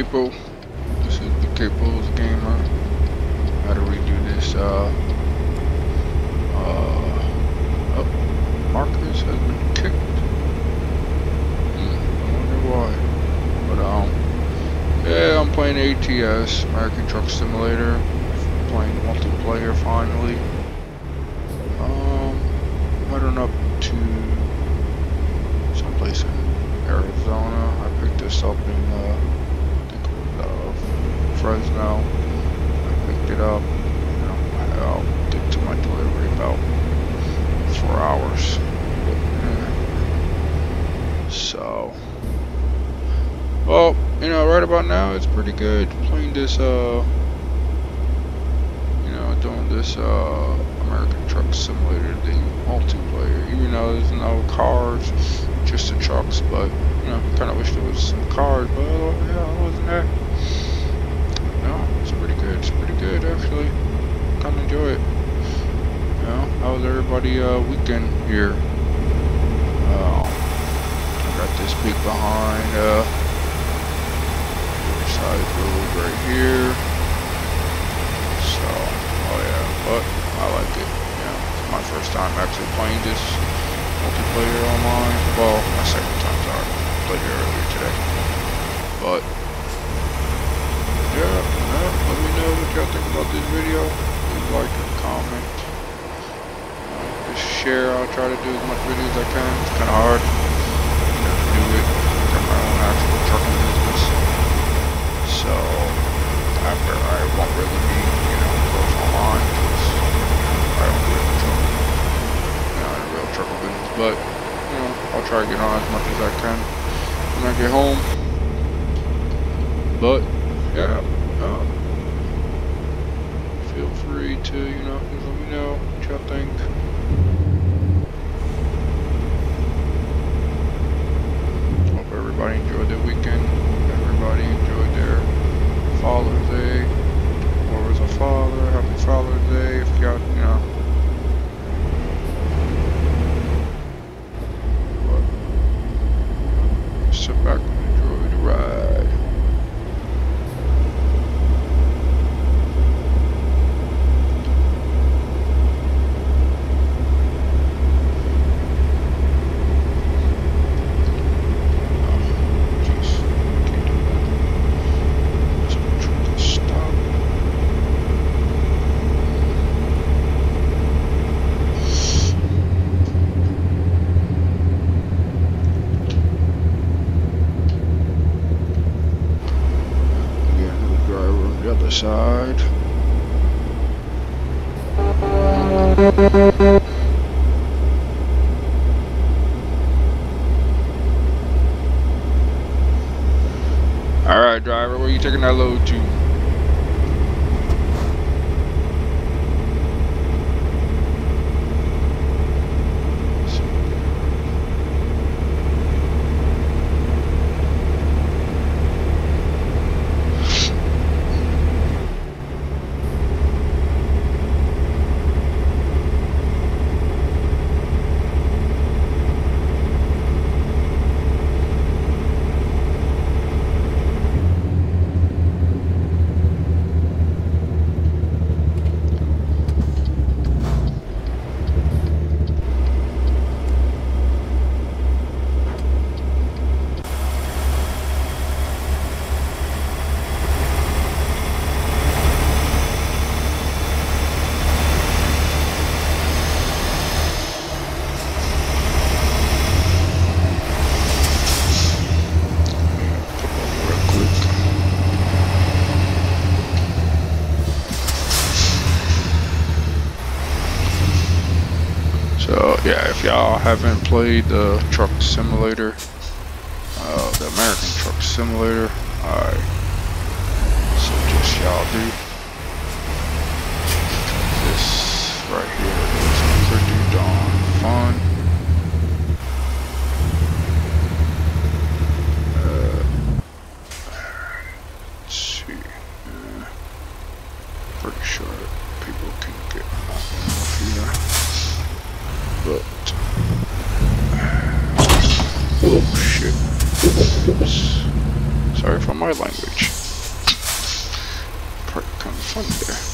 people? This is the Capos Gamer. How to redo this, oh, Marcus has been kicked. I wonder why. But, yeah, I'm playing ATS, American Truck Simulator. Playing multiplayer finally. Heading up to someplace in Arizona. I picked this up in, I think it was, Fresno. I picked it up. You know, I'll get to my delivery about 4 hours. So, well, you know, right about now it's pretty good playing this, you know, doing this, American Truck Simulator, the multiplayer, even though there's no cars, just the trucks, but, you know, kind of wish there was some cars, but, yeah, I wasn't there. No, it's pretty good, actually, kind of enjoy it. You know, how was everybody, weekend here? I got this big behind, side road right here, so, oh yeah, but I like it. Yeah, it's my first time actually playing this multiplayer online. Well, my second time, sorry. I played it earlier today. But yeah, let me know what y'all think about this video. Please like and comment. Just share. I'll try to do as much videos as I can. It's kind of hard. You know, to do it. Got my own actual trucking business. So after I won't really be, you know, close online. I don't do it in truck, you know, in a real trucker business, but, you know, I'll try to get on as much as I can when I get home. But, yeah, feel free to, you know, just let me know what y'all think. Hope everybody enjoyed their weekend. Everybody enjoyed their Father's Day. Or was a father, happy Father's Day, if y'all, you know. But, sit back and enjoy the ride. Side. Alright, driver, where are you taking that load to? So yeah, if y'all haven't played the Truck Simulator, the American Truck Simulator, I suggest y'all do. This right here is pretty darn fun. Let's see. Pretty sure people can get off here. But oh shit, it's Sorry for my language. Part kind of funny there.